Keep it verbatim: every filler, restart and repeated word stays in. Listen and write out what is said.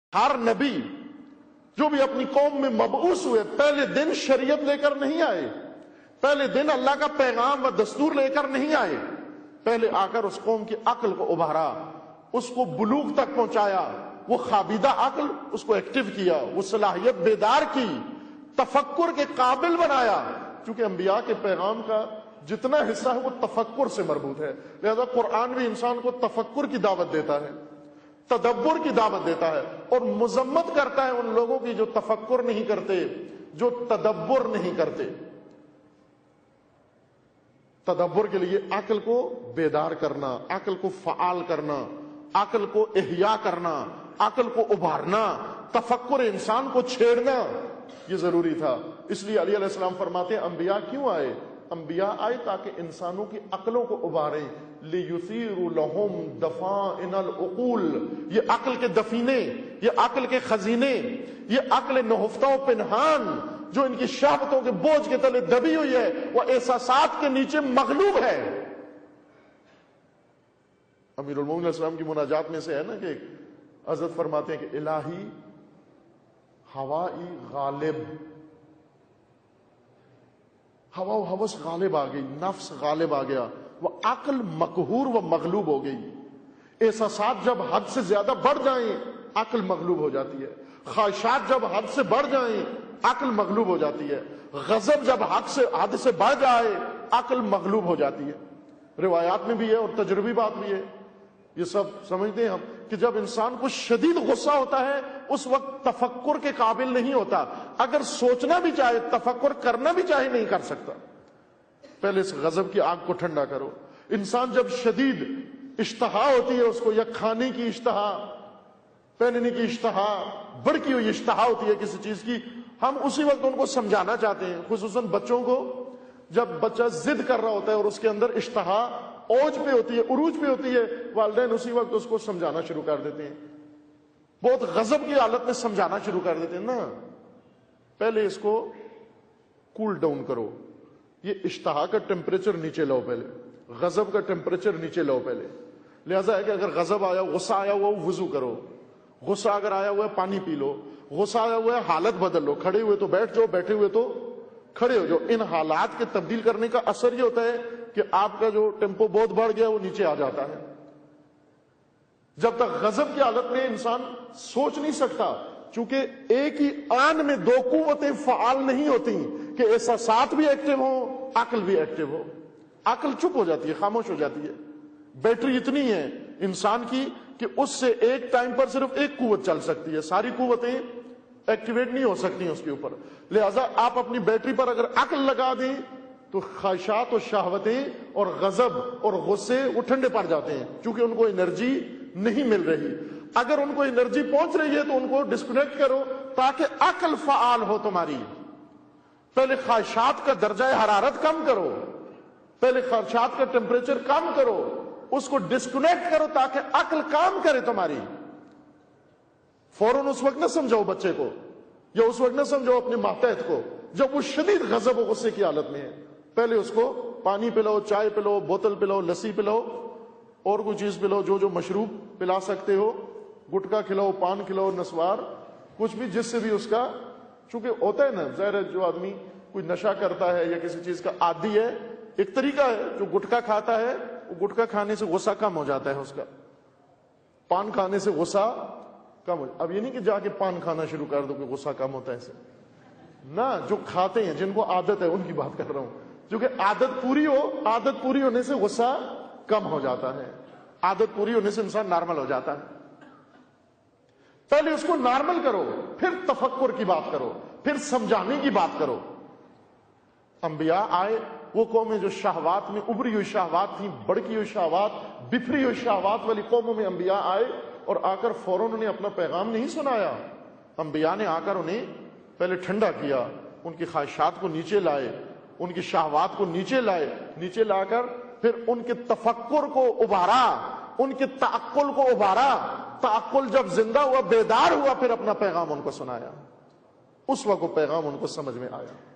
ہر نبی جو بھی اپنی قوم میں مبعوث ہوئے پہلے دن شریعت لے کر نہیں آئے، پہلے دن اللہ کا پیغام و دستور لے کر نہیں آئے، پہلے آ کر اس قوم کی عقل کو ابھارا، اس کو بلوغ تک پہنچایا، وہ خوابیدہ عقل اس کو ایکٹیو کیا، وہ صلاحیت بیدار کی، تفکر کے قابل بنایا، چونکہ انبیاء کے پیغام کا جتنا حصہ ہے وہ تفکر سے مربوط ہے، لہذا قرآن بھی انسان کو تفکر کی دعوت دیتا ہے، تدبر کی دعوت دیتا ہے، اور مذمت کرتا ہے ان لوگوں کی جو تفکر نہیں کرتے، جو تدبر نہیں کرتے۔ تدبر کے لیے عقل کو بیدار کرنا، عقل کو فعال کرنا، عقل کو احیا کرنا، عقل کو ابھارنا، تفکر انسان کو چھیڑنا، یہ ضروری تھا۔ اس لیے علی علیہ السلام فرماتے ہیں انبیاء کیوں آئے؟ انبیاء آئے تاکہ انسانوں کی عقلوں کو ابھاریں، لِيُثِيرُ لَهُمْ دَفَائِنَ الْعُقُولِ، یہ عقل کے دفینے، یہ عقل کے خزینے، یہ عقل نہفتہ و پنہان جو ان کی شہوتوں کے بوجھ کے تلے دبی ہوئی ہے، وہ احساسات کے نیچے مغلوب ہے۔ امیر المومنین علیہ السلام کی مناجات میں سے ہے نا کہ حضرت فرماتے ہیں کہ الہی ہوائی غالب، ہوا و ہوس غالب آ گئی، نفس غالب آ گیا، وہ عقل مقہور و مغلوب ہو گئی۔ احساسات جب حد سے زیادہ بڑھ جائیں عقل مغلوب ہو جاتی ہے، خواہشات جب حد سے بڑھ جائیں عقل مغلوب ہو جاتی ہے، غضب جب حد سے حد سے بڑھ جائے عقل مغلوب ہو جاتی ہے۔ روایات میں بھی ہے اور تجربی بات بھی ہے، یہ سب سمجھتے ہیں ہم کہ جب انسان کو شدید غصہ ہوتا ہے اس وقت تفکر کے قابل نہیں ہوتا، اگر سوچنا بھی چاہے، تفکر کرنا بھی چاہے، نہیں کر سکتا۔ پہلے اس غضب کی آگ کو ٹھنڈا کرو۔ انسان جب شدید اشتہا ہوتی ہے اس کو، یا کھانے کی اشتہا، پہننے کی اشتہا، بڑکی ہوئی اشتہا ہوتی ہے کسی چیز کی، ہم اسی وقت ان کو سمجھانا چاہتے ہیں، خصوصاً بچوں کو۔ جب بچہ ضد کر رہا ہوتا ہے اور اس کے اندر اشتہا اوج پہ ہوتی ہے، عروج پہ ہوتی ہے، والدین اسی وقت اس کو سمجھانا شروع کر دیتے ہیں، بہت غضب کی حالت میں سمجھانا شروع کر دیتے ہیں نا، پہلے اس کو کول ڈاؤن کرو، یہ اشتہا کا ٹیمپریچر نیچے لاؤ، پہلے غضب کا ٹیمپریچر نیچے لاؤ پہلے۔ لہذا ہے کہ اگر غضب آیا، غصہ آیا ہوا وضو کرو، غصہ اگر آیا ہوا ہے پانی پی لو، غصہ آیا ہوا ہے حالت بدل لو، کھڑے ہوئے تو بیٹھ جاؤ، بیٹھے ہوئے تو کھڑے ہو جاؤ۔ ان حالات کے تبدیل کرنے کا اثر یہ ہوتا ہے کہ آپ کا جو ٹیمپو بہت بڑھ گیا وہ نیچے آ جاتا ہے۔ جب تک غضب کی حالت میں انسان سوچ نہیں سکتا، چونکہ ایک ہی آن میں دو قوتیں فعال نہیں ہوتی کہ احساسات بھی ایکٹیو ہوں، عقل بھی ایکٹیو ہو۔ عقل چپ ہو جاتی ہے، خاموش ہو جاتی ہے۔ بیٹری اتنی ہے انسان کی کہ اس سے ایک ٹائم پر صرف ایک قوت چل سکتی ہے، ساری قوتیں ایکٹیویٹ نہیں ہو سکتی اس کے اوپر۔ لہذا آپ اپنی بیٹری پر اگر عقل لگا دیں تو خواہشات اور شہوتیں اور غضب اور غصے وہ ٹھنڈے پڑ جاتے ہیں، چونکہ ان کو انرجی نہیں مل رہی۔ اگر ان کو انرجی پہنچ رہی ہے تو ان کو ڈسکنیکٹ کرو تاکہ عقل فعال ہو تمہاری۔ پہلے خواہشات کا درجہ حرارت کم کرو، پہلے خواہشات کا ٹیمپریچر کم کرو، اس کو ڈسکنیکٹ کرو تاکہ عقل کام کرے تمہاری۔ فوراً اس وقت نہ سمجھاؤ بچے کو، یا اس وقت نہ سمجھاؤ اپنے ماتحت کو جب وہ شدید غضب و غصے کی حالت میں ہے۔ پہلے اس کو پانی پلاؤ، چائے پلاؤ، بوتل پلاؤ، لسی پلاؤ، اور کوئی چیز پلاؤ، جو جو مشروب پلا سکتے ہو، گٹکا کھلاؤ، پان کھلاؤ، نسوار، کچھ بھی جس سے بھی اس کا، چونکہ ہوتا ہے نا ظاہر ہے جو آدمی کوئی نشہ کرتا ہے یا کسی چیز کا عادی ہے، ایک طریقہ ہے جو گٹکا کھاتا ہے، وہ گٹکا کھانے سے غصہ کم ہو جاتا ہے اس کا، پان کھانے سے غصہ کم ہو۔ اب یہ نہیں کہ جا کے پان کھانا شروع کر دو کہ غصہ کم ہوتا ہے اسے، نہ، جو کھاتے ہیں، جن کو عادت ہے ان کی بات کر رہا ہوں، کیونکہ عادت پوری ہو، عادت پوری ہونے سے غصہ کم ہو جاتا ہے، عادت پوری ہونے سے انسان نارمل ہو جاتا ہے۔ پہلے اس کو نارمل کرو، پھر تفکر کی بات کرو، پھر سمجھانے کی بات کرو۔ انبیاء آئے، وہ قومیں جو شہوات میں ابری ہوئی شہوات تھیں، بڑکی ہوئی شہوات، بفری ہوئی شہوات والی قوموں میں انبیاء آئے، اور آ کر فوراً انہیں اپنا پیغام نہیں سنایا۔ انبیاء نے آ کر انہیں پہلے ٹھنڈا کیا، ان کی خواہشات کو نیچے لائے، ان کی شہوات کو نیچے لائے، نیچے لا کر پھر ان کے تفکر کو ابھارا، ان کے تعقل کو ابھارا، تعقل جب زندہ ہوا، بیدار ہوا، پھر اپنا پیغام ان کو سنایا، اس وقت وہ پیغام ان کو سمجھ میں آیا۔